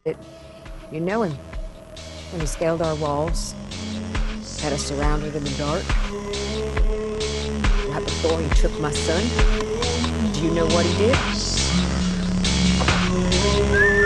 It, you know him. When he scaled our walls, had us surrounded in the dark. Right before he took my son. Do you know what he did?